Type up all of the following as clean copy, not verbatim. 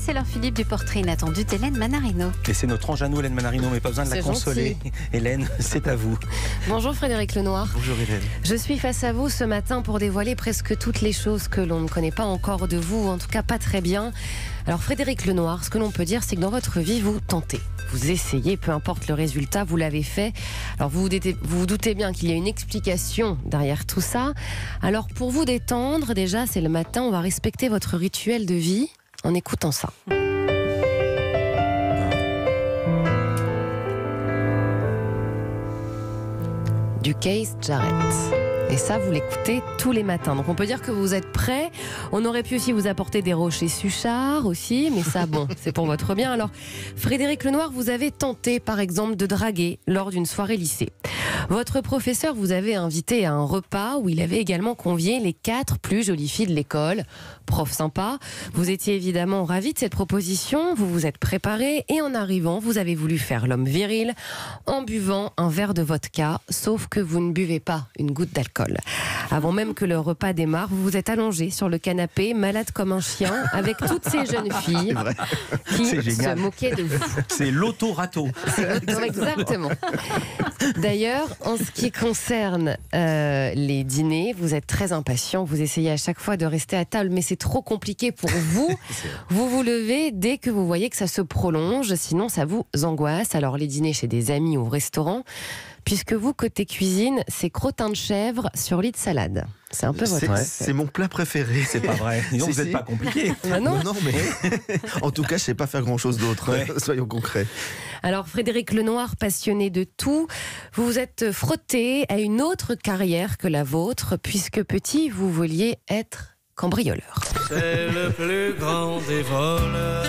c'est l'heure Philippe du portrait inattendu d'Hélène Manarino. Et c'est notre ange à nous, Hélène Manarino, mais pas besoin de la consoler. Gentil. Hélène, c'est à vous. Bonjour Frédéric Lenoir. Bonjour Hélène. Je suis face à vous ce matin pour dévoiler presque toutes les choses que l'on ne connaît pas encore de vous, ou en tout cas pas très bien. Alors Frédéric Lenoir, ce que l'on peut dire, c'est que dans votre vie, vous tentez. Vous essayez, peu importe le résultat, vous l'avez fait. Alors vous vous doutez bien qu'il y a une explication derrière tout ça. Alors pour vous détendre, déjà c'est le matin, on va respecter votre rituel de vie en écoutant ça. Du Keith Jarrett. Et ça, vous l'écoutez tous les matins. Donc on peut dire que vous êtes prêts. On aurait pu aussi vous apporter des rochers Suchard aussi, mais ça, bon, c'est pour votre bien. Alors, Frédéric Lenoir, vous avez tenté, par exemple, de draguer lors d'une soirée lycée. Votre professeur vous avait invité à un repas où il avait également convié les 4 plus jolies filles de l'école. Prof sympa. Vous étiez évidemment ravis de cette proposition. Vous vous êtes préparé et en arrivant, vous avez voulu faire l'homme viril en buvant un verre de vodka. Sauf que vous ne buvez pas une goutte d'alcool. Avant même que le repas démarre, vous vous êtes allongé sur le canapé, malade comme un chien, avec toutes ces jeunes filles qui se moquaient de vous. C'est l'auto-râteau. Exactement. D'ailleurs, en ce qui concerne les dîners, vous êtes très impatient. Vous essayez à chaque fois de rester à table, mais c'est trop compliqué pour vous. Vous vous levez dès que vous voyez que ça se prolonge, sinon ça vous angoisse. Alors les dîners chez des amis ou au restaurant, puisque vous, côté cuisine, c'est crottin de chèvre sur lit de salade. C'est un peu votre... C'est mon plat préféré. C'est pas vrai. Disons, vous n'êtes pas compliqué. Ah non, mais en tout cas, je ne sais pas faire grand-chose d'autre. Ouais. Soyons concrets. Alors Frédéric Lenoir, passionné de tout, vous vous êtes frotté à une autre carrière que la vôtre, puisque petit, vous vouliez être cambrioleur. C'est le plus grand des voleurs.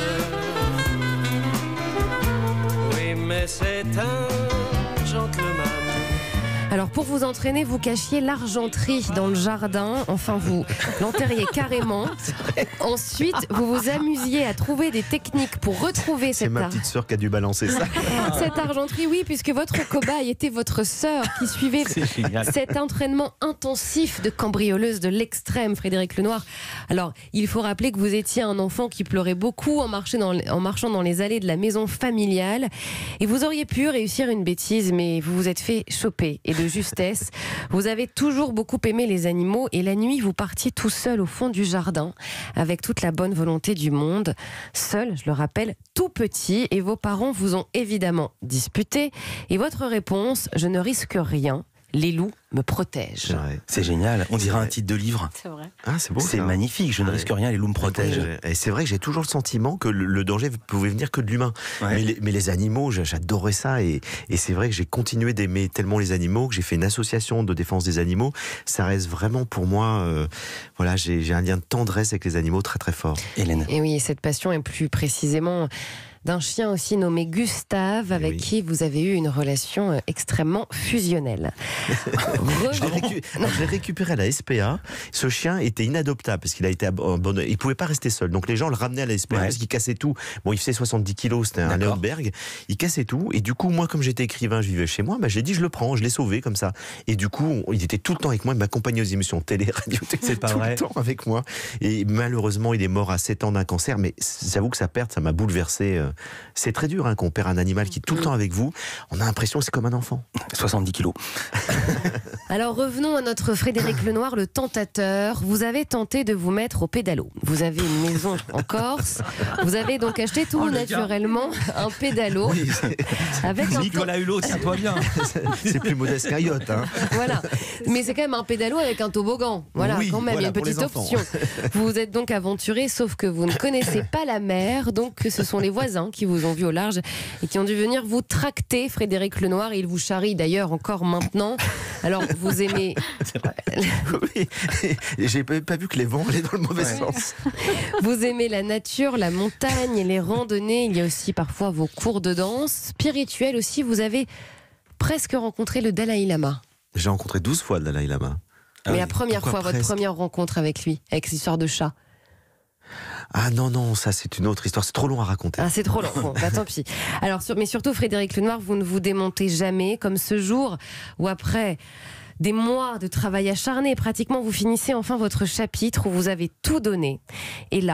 Oui, mais c'est un gentleman. Alors pour vous entraîner, vous cachiez l'argenterie dans le jardin, enfin vous l'enterriez carrément. Ensuite, vous vous amusiez à trouver des techniques pour retrouver C'est cette ma petite sœur qui a dû balancer ça. cette argenterie, oui, puisque votre cobaye était votre sœur qui suivait cet entraînement intensif de cambrioleuse de l'extrême, Frédéric Lenoir. Alors, il faut rappeler que vous étiez un enfant qui pleurait beaucoup en marchant dans les allées de la maison familiale. Et vous auriez pu réussir une bêtise, mais vous vous êtes fait choper. Et de justesse, vous avez toujours beaucoup aimé les animaux. Et la nuit, vous partiez tout seul au fond du jardin, avec toute la bonne volonté du monde. Seul, je le rappelle, tout petit. Et vos parents vous ont évidemment disputé. Et votre réponse, je ne risque rien. Les loups me protègent. C'est génial. On dirait un titre de livre. C'est vrai. Ah, c'est beau. C'est ça. magnifique. Je ne risque rien, les loups me protègent. Et c'est vrai que j'ai toujours le sentiment que le danger pouvait venir que de l'humain. Ouais. Mais les animaux, j'adorais ça. Et c'est vrai que j'ai continué d'aimer tellement les animaux que j'ai fait une association de défense des animaux. Ça reste vraiment pour moi, voilà, j'ai un lien de tendresse avec les animaux très très fort. Hélène. Et oui, cette passion est plus précisément d'un chien aussi nommé Gustave, avec qui vous avez eu une relation extrêmement fusionnelle. Je l'ai récupéré à la SPA. Ce chien était inadoptable parce qu'il a été abandonné. Il pouvait pas rester seul. Donc les gens le ramenaient à la SPA parce qu'il cassait tout. Bon, il faisait 70 kilos, c'était un Léonberg. Il cassait tout. Et du coup, moi, comme j'étais écrivain, je vivais chez moi, j'ai dit, je le prends, je l'ai sauvé comme ça. Et du coup, il était tout le temps avec moi, il m'accompagnait aux émissions télé, radio, c'est pas tout vrai. le temps avec moi. Et malheureusement, il est mort à 7 ans d'un cancer. Mais j'avoue que sa perte, ça m'a bouleversé. C'est très dur qu'on perd un animal qui est tout le temps avec vous. On a l'impression que c'est comme un enfant. 70 kilos. Alors revenons à notre Frédéric Lenoir, le tentateur. Vous avez tenté de vous mettre au pédalo. Vous avez une maison en Corse. Vous avez donc acheté tout naturellement un pédalo. Oui, avec Nicolas Hulot, tiens-toi bien. c'est plus modeste qu'un yacht. Hein. Voilà. Mais c'est quand même un pédalo avec un toboggan. Voilà, Oui, quand même, il y a une pour les petite enfants. option. Vous vous êtes donc aventuré, sauf que vous ne connaissez pas la mer. Donc ce sont les voisins qui vous ont vu au large et qui ont dû venir vous tracter, Frédéric Lenoir. Et il vous charrie d'ailleurs encore maintenant. Alors, vous aimez... Oui. J'ai pas vu que les vents allaient dans le mauvais sens. Vous aimez la nature, la montagne, les randonnées. Il y a aussi parfois vos cours de danse. Spirituel aussi, vous avez presque rencontré le Dalai Lama. J'ai rencontré 12 fois le Dalai Lama. Mais la première Pourquoi fois, votre presque première rencontre avec lui, avec cette histoire de chat. Ah non, ça c'est une autre histoire, c'est trop long à raconter. Ah, c'est trop long. Bon, bah, tant pis. Alors, mais surtout, Frédéric Lenoir, vous ne vous démontez jamais, comme ce jour où après des mois de travail acharné, pratiquement, vous finissez enfin votre chapitre où vous avez tout donné. Et là,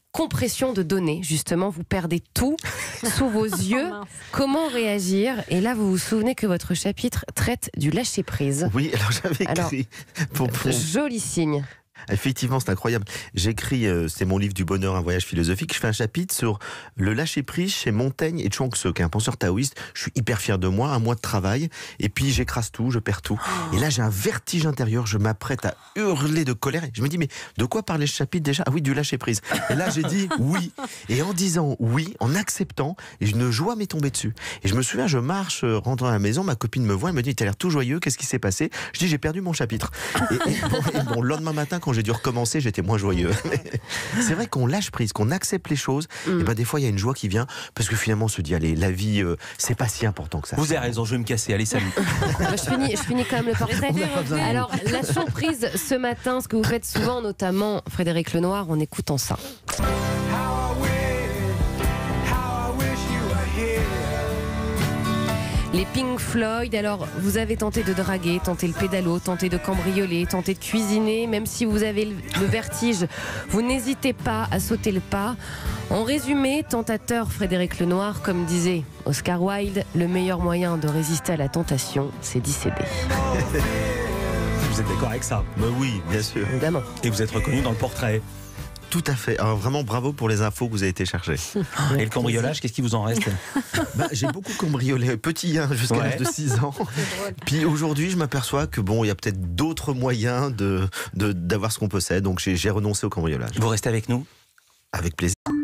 compression de données, justement, vous perdez tout sous vos yeux. Comment réagir? Et là, vous vous souvenez que votre chapitre traite du lâcher-prise. Oui, alors j'avais écrit... Joli signe. Effectivement, c'est incroyable. J'écris, c'est mon livre du bonheur, un voyage philosophique. Je fais un chapitre sur le lâcher-prise chez Montaigne et Chuang Tzu, qui est un penseur taoïste. Je suis hyper fier de moi, un mois de travail, et puis j'écrase tout, je perds tout. Et là, j'ai un vertige intérieur, je m'apprête à hurler de colère. Et je me dis, mais de quoi parlait ce chapitre déjà? Ah oui, du lâcher-prise. Et là, j'ai dit oui. Et en disant oui, en acceptant, une joie m'est tombée dessus. Et je me souviens, je marche, rentrant à la maison, ma copine me voit, elle me dit, t'as l'air tout joyeux, qu'est-ce qui s'est passé? Je dis, j'ai perdu mon chapitre. Et bon, le lendemain matin, quand j'ai dû recommencer, j'étais moins joyeux. C'est vrai qu'on lâche prise, qu'on accepte les choses, et ben des fois il y a une joie qui vient, parce que finalement on se dit, allez, la vie, c'est pas si important que ça. Vous avez raison, je vais me casser, allez, salut. Je finis quand même le portrait. Alors, lâchons prise ce matin, ce que vous faites souvent, notamment Frédéric Lenoir, en écoutant ça. Les Pink Floyd, alors vous avez tenté de draguer, tenté le pédalo, tenté de cambrioler, tenté de cuisiner, même si vous avez le vertige, vous n'hésitez pas à sauter le pas. En résumé, tentateur Frédéric Lenoir, comme disait Oscar Wilde, le meilleur moyen de résister à la tentation, c'est d'y céder. Vous êtes d'accord avec ça? Oui, bien sûr. Évidemment. Et vous êtes reconnu dans le portrait. Tout à fait. Alors, vraiment bravo pour les infos que vous avez été chercher. Et le cambriolage, qu'est-ce qui vous en reste? J'ai beaucoup cambriolé petit jusqu'à l'âge de 6 ans. Puis aujourd'hui, je m'aperçois que bon, il y a peut-être d'autres moyens d'avoir ce qu'on possède. Donc j'ai renoncé au cambriolage. Vous restez avec nous? Avec plaisir.